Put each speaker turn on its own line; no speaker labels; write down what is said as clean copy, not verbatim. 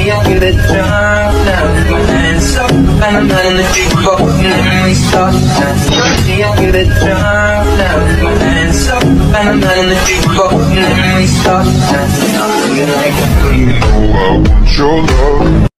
Shorty, I get it drunk now. My hands up, and I'm not in the jukebox, and then we start dancing. Shorty, I get it drunk now. My hands up, and I'm not in the jukebox, and then we start dancing. I'm looking like a
you know I want your love.